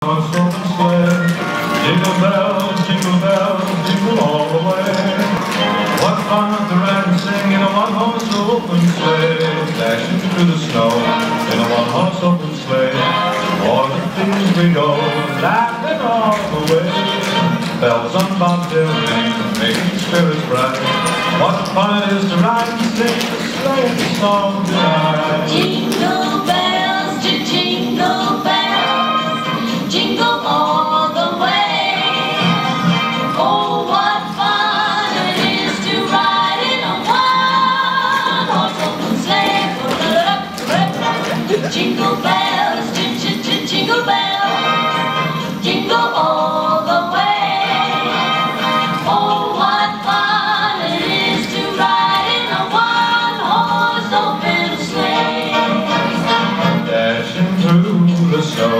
jingle bells, jingle all the way. What fun to ride and sing in a one-horse open sleigh, dashing through the snow in a one-horse open sleigh. O'er the fields we go, laughing all the way. Bells on bobtail ring, making spirits bright. What fun it is to ride and sing a sleighing song tonight. Jingle bells, jingle bells, jingle all the way. Oh, what fun it is to ride in a one-horse open sleigh. Jingle bells, jingle bells, jingle all the way. Oh, what fun it is to ride in a one-horse open sleigh. Dashing through the snow.